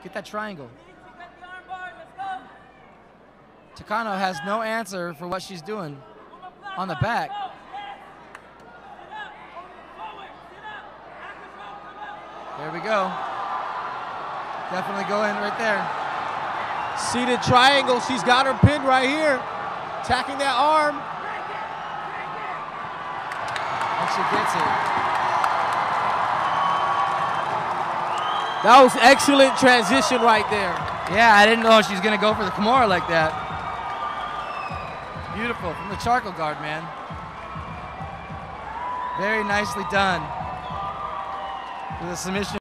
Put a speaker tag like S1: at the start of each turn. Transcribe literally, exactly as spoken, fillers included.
S1: Get that triangle. Takano has no answer for what she's doing on the back. There we go. Definitely go in right there.
S2: Seated triangle. She's got her pinned right here. Attacking that arm.
S1: And she gets it.
S2: That was excellent transition right there.
S1: Yeah, I didn't know she was going to go for the Kimura like that. Beautiful from the charcoal guard, man. Very nicely done. With a submission.